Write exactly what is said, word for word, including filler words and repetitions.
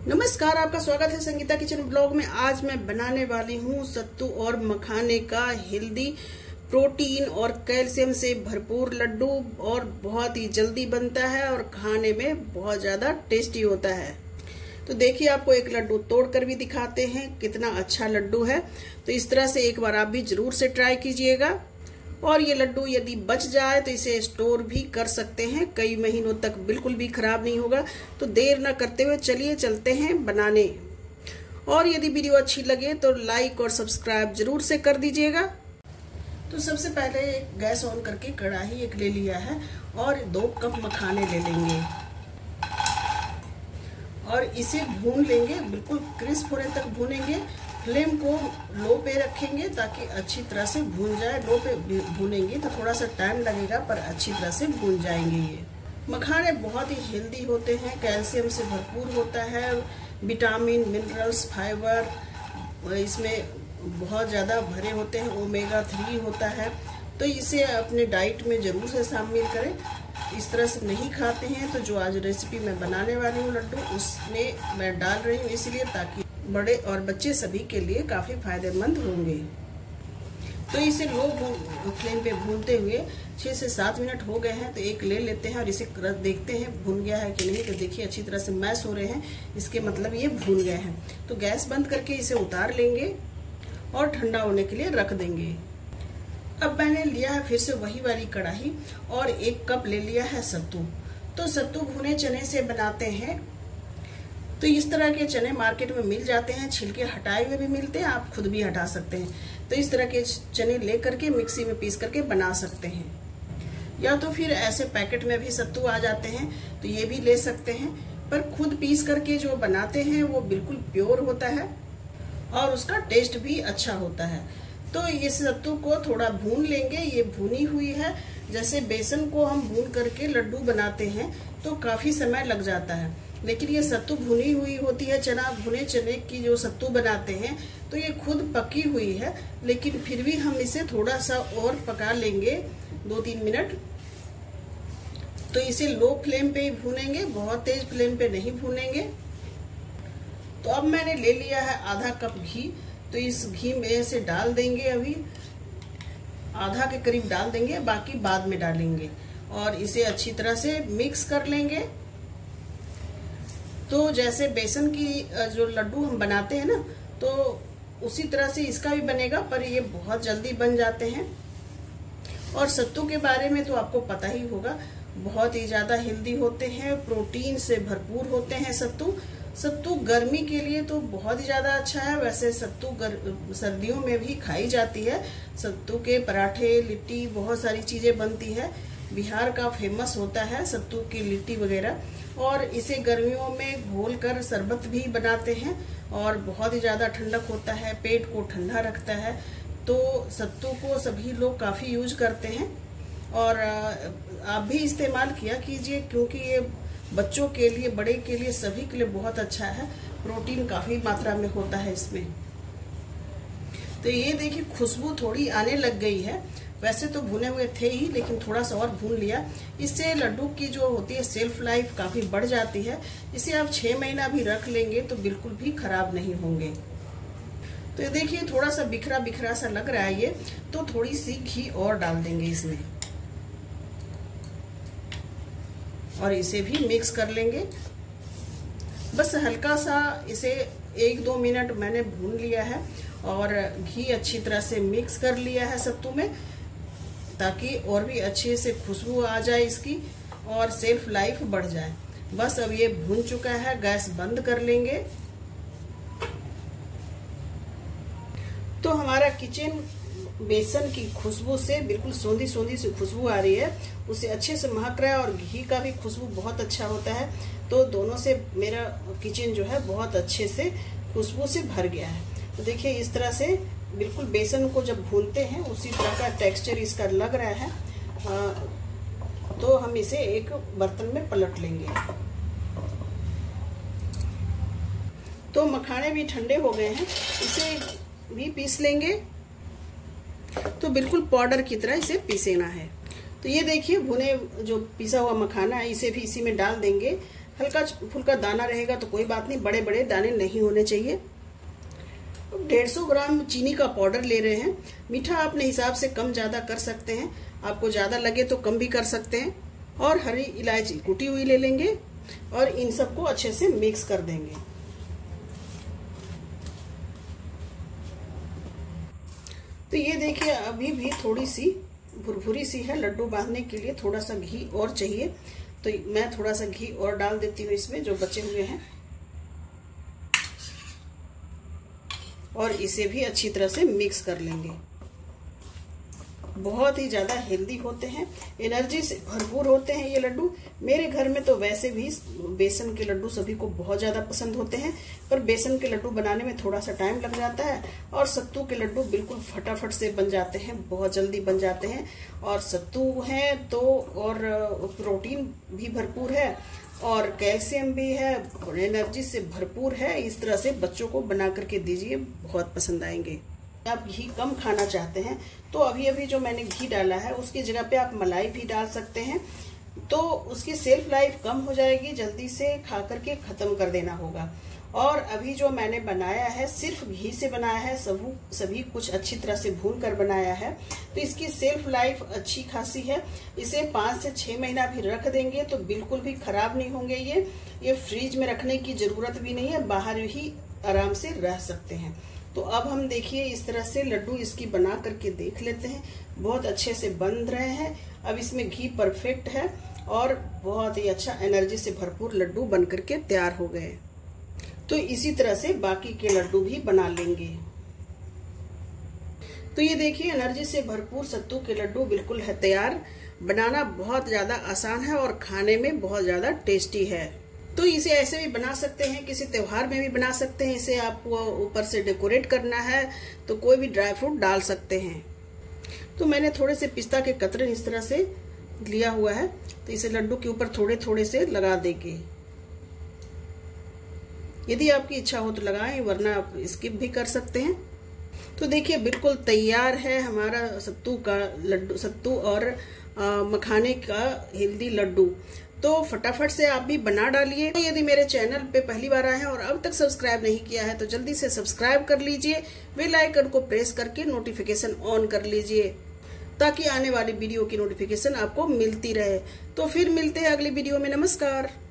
नमस्कार, आपका स्वागत है संगीता किचन ब्लॉग में। आज मैं बनाने वाली हूँ सत्तू और मखाने का हेल्दी, प्रोटीन और कैल्शियम से भरपूर लड्डू, और बहुत ही जल्दी बनता है और खाने में बहुत ज्यादा टेस्टी होता है। तो देखिए, आपको एक लड्डू तोड़कर भी दिखाते हैं कितना अच्छा लड्डू है। तो इस तरह से एक बार आप भी जरूर से ट्राई कीजिएगा। और ये लड्डू यदि बच जाए तो इसे स्टोर भी कर सकते हैं, कई महीनों तक बिल्कुल भी खराब नहीं होगा। तो देर न करते हुए चलिए चलते हैं बनाने। और यदि वीडियो अच्छी लगे तो लाइक और सब्सक्राइब जरूर से कर दीजिएगा। तो सबसे पहले एक गैस ऑन करके कढ़ाई एक ले लिया है और दो कप मखाने ले लेंगे और इसे भून लेंगे, बिल्कुल क्रिस्प होने तक भूनेंगे। फ्लेम को लो पे रखेंगे ताकि अच्छी तरह से भून जाए। लो पे भूनेंगे तो थोड़ा सा टाइम लगेगा, पर अच्छी तरह से भून जाएंगे। ये मखाने बहुत ही हेल्दी होते हैं, कैल्शियम से भरपूर होता है, विटामिन, मिनरल्स, फाइबर इसमें बहुत ज़्यादा भरे होते हैं, ओमेगा थ्री होता है। तो इसे अपने डाइट में ज़रूर से शामिल करें। इस तरह से नहीं खाते हैं तो जो आज रेसिपी मैं बनाने वाली हूँ लड्डू, उसमें मैं डाल रही हूँ, इसलिए ताकि बड़े और बच्चे सभी के लिए काफ़ी फायदेमंद होंगे। तो इसे लो फ्लेम पे भूनते हुए छः से सात मिनट हो गए हैं। तो एक ले लेते हैं और इसे देखते हैं भून गया है कि नहीं। तो देखिए, अच्छी तरह से मैश हो रहे हैं, इसके मतलब ये भून गए हैं। तो गैस बंद करके इसे उतार लेंगे और ठंडा होने के लिए रख देंगे। अब मैंने लिया है फिर से वही वाली कढ़ाई और एक कप ले लिया है सत्तू। तो सत्तू भुने चने से बनाते हैं। तो इस तरह के चने मार्केट में मिल जाते हैं, छिलके हटाए हुए भी मिलते हैं, आप खुद भी हटा सकते हैं। तो इस तरह के चने ले करके मिक्सी में पीस करके बना सकते हैं, या तो फिर ऐसे पैकेट में भी सत्तू आ जाते हैं तो ये भी ले सकते हैं। पर खुद पीस करके जो बनाते हैं वो बिल्कुल प्योर होता है और उसका टेस्ट भी अच्छा होता है। तो इस सत्तू को थोड़ा भून लेंगे। ये भुनी हुई है, जैसे बेसन को हम भून करके लड्डू बनाते हैं तो काफी समय लग जाता है, लेकिन ये सत्तू भुनी हुई होती है। चना, भुने चने की जो सत्तू बनाते हैं तो ये खुद पकी हुई है, लेकिन फिर भी हम इसे थोड़ा सा और पका लेंगे, दो तीन मिनट। तो इसे लो फ्लेम पे ही भूनेंगे, बहुत तेज फ्लेम पे नहीं भूनेंगे। तो अब मैंने ले लिया है आधा कप घी। तो इस घी में से डाल देंगे, अभी आधा के करीब डाल देंगे, बाकी बाद में डालेंगे। और इसे अच्छी तरह से मिक्स कर लेंगे। तो जैसे बेसन की जो लड्डू हम बनाते हैं ना, तो उसी तरह से इसका भी बनेगा, पर ये बहुत जल्दी बन जाते हैं। और सत्तू के बारे में तो आपको पता ही होगा, बहुत ही ज्यादा हेल्दी होते हैं, प्रोटीन से भरपूर होते हैं सत्तू। सत्तू गर्मी के लिए तो बहुत ही ज्यादा अच्छा है। वैसे सत्तू सर्दियों में भी खाई जाती है। सत्तू के पराठे, लिट्टी, बहुत सारी चीजें बनती है। बिहार का फेमस होता है सत्तू की लिट्टी वगैरह। और इसे गर्मियों में घोल कर शरबत भी बनाते हैं और बहुत ही ज्यादा ठंडक होता है, पेट को ठंडा रखता है। तो सत्तू को सभी लोग काफी यूज करते हैं और आप भी इस्तेमाल किया कीजिए, क्योंकि ये बच्चों के लिए, बड़े के लिए, सभी के लिए बहुत अच्छा है। प्रोटीन काफी मात्रा में होता है इसमें। तो ये देखिए, खुशबू थोड़ी आने लग गई है। वैसे तो भुने हुए थे ही, लेकिन थोड़ा सा और भून लिया। इससे लड्डू की जो होती है सेल्फ लाइफ काफी बढ़ जाती है। इसे आप छह महीना भी रख लेंगे तो बिल्कुल भी खराब नहीं होंगे। तो ये देखिए, थोड़ा सा बिखरा बिखरा सा लग रहा है ये, तो थोड़ी सी घी और डाल देंगे इसमें और इसे भी मिक्स कर लेंगे। बस हल्का सा इसे एक दो मिनट मैंने भून लिया है और घी अच्छी तरह से मिक्स कर लिया है सत्तू में, ताकि और भी अच्छे से खुशबू आ जाए इसकी और सेल्फ लाइफ बढ़ जाए। बस अब ये भून चुका है, गैस बंद कर लेंगे। तो हमारा किचन बेसन की खुशबू से बिल्कुल सोंधी सोंधी सी खुशबू आ रही है, उसे अच्छे से महक रहा है और घी का भी खुशबू बहुत अच्छा होता है। तो दोनों से मेरा किचन जो है बहुत अच्छे से खुशबू से भर गया है। तो देखिए, इस तरह से बिल्कुल बेसन को जब भूनते हैं उसी तरह का टेक्सचर इसका लग रहा है। आ, तो हम इसे एक बर्तन में पलट लेंगे। तो मखाने भी ठंडे हो गए हैं, इसे भी पीस लेंगे। तो बिल्कुल पाउडर की तरह इसे पीसना है। तो ये देखिए, भुने जो पिसा हुआ मखाना है इसे भी इसी में डाल देंगे। हल्का फुल्का दाना रहेगा तो कोई बात नहीं, बड़े बड़े दाने नहीं होने चाहिए। डेढ़ सौ ग्राम चीनी का पाउडर ले रहे हैं। मीठा अपने हिसाब से कम ज़्यादा कर सकते हैं, आपको ज़्यादा लगे तो कम भी कर सकते हैं। और हरी इलायची कुटी हुई ले लेंगे और इन सबको अच्छे से मिक्स कर देंगे। तो ये देखिए अभी भी थोड़ी सी भुरभुरी सी है, लड्डू बांधने के लिए थोड़ा सा घी और चाहिए, तो मैं थोड़ा सा घी और डाल देती हूँ इसमें जो बचे हुए हैं, और इसे भी अच्छी तरह से मिक्स कर लेंगे। बहुत ही ज़्यादा हेल्दी होते हैं, एनर्जी से भरपूर होते हैं ये लड्डू। मेरे घर में तो वैसे भी बेसन के लड्डू सभी को बहुत ज़्यादा पसंद होते हैं, पर बेसन के लड्डू बनाने में थोड़ा सा टाइम लग जाता है, और सत्तू के लड्डू बिल्कुल फटाफट से बन जाते हैं, बहुत जल्दी बन जाते हैं। और सत्तू है तो और प्रोटीन भी भरपूर है और कैल्शियम भी है, एनर्जी से भरपूर है। इस तरह से बच्चों को बना करके दीजिए, बहुत पसंद आएंगे। आप घी कम खाना चाहते हैं तो अभी अभी जो मैंने घी डाला है उसकी जगह पे आप मलाई भी डाल सकते हैं, तो उसकी सेल्फ लाइफ कम हो जाएगी, जल्दी से खा करके खत्म कर देना होगा। और अभी जो मैंने बनाया है सिर्फ घी से बनाया है, सभी सभी कुछ अच्छी तरह से भून कर बनाया है, तो इसकी सेल्फ लाइफ अच्छी खासी है। इसे पाँच से छः महीना भी रख देंगे तो बिल्कुल भी खराब नहीं होंगे। ये ये फ्रिज में रखने की जरूरत भी नहीं है, बाहर ही आराम से रह सकते हैं। तो अब हम देखिए इस तरह से लड्डू इसकी बना करके देख लेते हैं, बहुत अच्छे से बन रहे हैं। अब इसमें घी परफेक्ट है और बहुत ही अच्छा एनर्जी से भरपूर लड्डू बन करके तैयार हो गए। तो इसी तरह से बाकी के लड्डू भी बना लेंगे। तो ये देखिए एनर्जी से भरपूर सत्तू के लड्डू बिल्कुल है तैयार। बनाना बहुत ज्यादा आसान है और खाने में बहुत ज्यादा टेस्टी है। तो इसे ऐसे भी बना सकते हैं, किसी त्योहार में भी बना सकते हैं। इसे आपको ऊपर से डेकोरेट करना है तो कोई भी ड्राई फ्रूट डाल सकते हैं। तो मैंने थोड़े से पिस्ता के कतरन इस तरह से लिया हुआ है, तो इसे लड्डू के ऊपर थोड़े थोड़े से लगा देंगे। यदि आपकी इच्छा हो तो लगाएं, वरना आप स्किप भी कर सकते हैं। तो देखिए बिल्कुल तैयार है हमारा सत्तू का लड्डू, सत्तू और आ, मखाने का हेल्दी लड्डू। तो फटाफट से आप भी बना डालिए। यदि मेरे चैनल पे पहली बार आए हैं और अब तक सब्सक्राइब नहीं किया है तो जल्दी से सब्सक्राइब कर लीजिए, बेल आइकन को प्रेस करके नोटिफिकेशन ऑन कर लीजिए ताकि आने वाली वीडियो की नोटिफिकेशन आपको मिलती रहे। तो फिर मिलते हैं अगली वीडियो में। नमस्कार।